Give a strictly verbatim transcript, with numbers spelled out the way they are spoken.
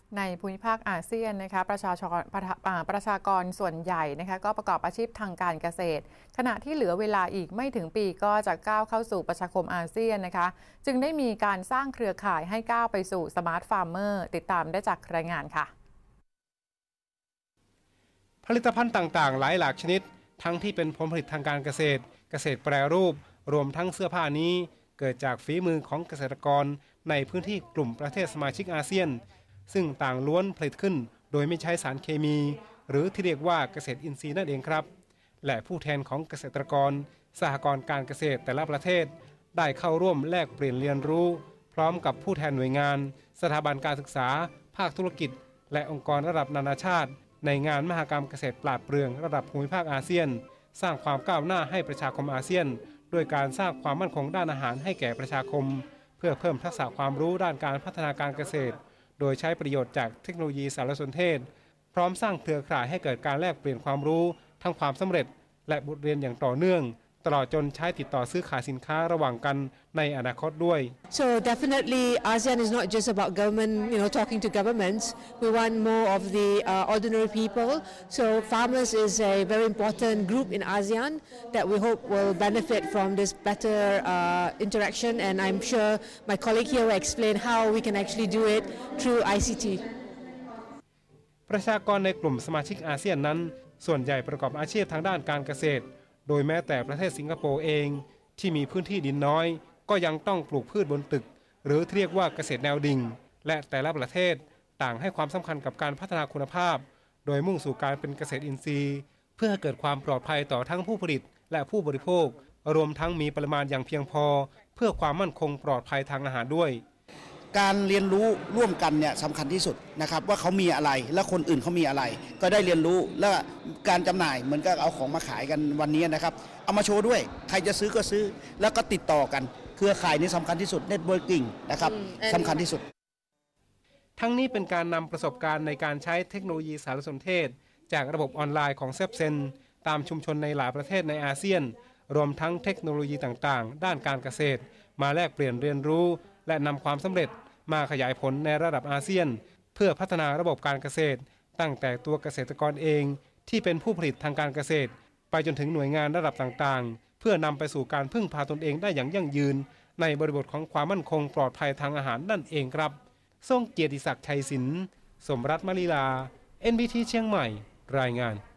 ในภูมิภาคอาเซียนนะคะประชาชนประชากรส่วนใหญ่นะคะก็ประกอบอาชีพทางการเกษตรขณะที่เหลือเวลาอีกไม่ถึงปีก็จะก้าวเข้าสู่ประชาคมอาเซียนนะคะจึงได้มีการสร้างเครือข่ายให้ก้าวไปสู่สมาร์ทฟาร์มเมอร์ติดตามได้จากรายงานค่ะผลิตภัณฑ์ต่างๆหลายหลากชนิดทั้งที่เป็นผลผลิตทางการเกษตรเกษตรแปรรูปรวมทั้งเสื้อผ้านี้เกิดจากฝีมือของเกษตรกรในพื้นที่กลุ่มประเทศสมาชิกอาเซียนซึ่งต่างล้วนผลิตขึ้นโดยไม่ใช้สารเคมีหรือที่เรียกว่าเกษตรอินทรีย์นั่นเองครับและผู้แทนของเกษตรกรสหกรณ์การเกษตรแต่ละประเทศได้เข้าร่วมแลกเปลี่ยนเรียนรู้พร้อมกับผู้แทนหน่วยงานสถาบันการศึกษาภาคธุรกิจและองค์กรระดับนานาชาติในงานมหกรรมเกษตรปราดเปรื่องระดับภูมิภาคอาเซียนสร้างความก้าวหน้าให้ประชาคมอาเซียนด้วยการสร้างความมั่นคงด้านอาหารให้แก่ประชาคมเพื่อเพิ่มทักษะความรู้ด้านการพัฒนาการเกษตรโดยใช้ประโยชน์จากเทคโนโลยีสารสนเทศพร้อมสร้างเครือข่ายให้เกิดการแลกเปลี่ยนความรู้ทั้งความสำเร็จและบทเรียนอย่างต่อเนื่องตลอดจนใช้ติดต่อซื้อขายสินค้าระหว่างกันในอนาคตด้วย So definitely ASEAN is not just about government, you know, talking to governments. We want more of the uh, ordinary people. So farmers is a very important group in ASEAN that we hope will benefit from this better uh, interaction. And I'm sure my colleague here will explain how we can actually do it through I C T. ประชากรในกลุ่มสมาชิกอาเซียนนั้นส่วนใหญ่ประกอบอาชีพทางด้านการเกษตรโดยแม้แต่ประเทศสิงคโปร์เองที่มีพื้นที่ดินน้อยก็ยังต้องปลูกพืชบนตึกหรือเรียกว่าเกษตรแนวดิ่งและแต่ละประเทศต่างให้ความสำคัญกับการพัฒนาคุณภาพโดยมุ่งสู่การเป็นเกษตรอินทรีย์เพื่อให้เกิดความปลอดภัยต่อทั้งผู้ผลิตและผู้บริโภครวมทั้งมีปริมาณอย่างเพียงพอเพื่อความมั่นคงปลอดภัยทางอาหารด้วยการเรียนรู้ร่วมกันเนี่ยสำคัญที่สุดนะครับว่าเขามีอะไรและคนอื่นเขามีอะไรก็ได้เรียนรู้และการจำหน่ายเหมือนกับเอาของมาขายกันวันนี้นะครับเอามาโชว์ด้วยใครจะซื้อก็ซื้อแล้วก็ติดต่อกันเครือข่ายนี้สำคัญที่สุดเน็ตเวิร์กิ่งนะครับสำคัญที่สุดทั้งนี้เป็นการนำประสบการณ์ในการใช้เทคโนโลยีสารสนเทศจากระบบออนไลน์ของเซฟเซนตามชุมชนในหลายประเทศในอาเซียนรวมทั้งเทคโนโลยีต่างๆด้านการเกษตรมาแลกเปลี่ยนเรียนรู้และนำความสำเร็จมาขยายผลในระดับอาเซียนเพื่อพัฒนาระบบการเกษตรตั้งแต่ตัวเกษตรกรเองที่เป็นผู้ผลิตทางการเกษตรไปจนถึงหน่วยงานระดับต่างๆเพื่อนำไปสู่การพึ่งพาตนเองได้อย่างยั่งยืนในบริบทของความมั่นคงปลอดภัยทางอาหารนั่นเองครับทรงเกียรติศักดิ์ชัยศิลป์สมรัตน์มลีลา เอ็น บี ที เชียงใหม่รายงาน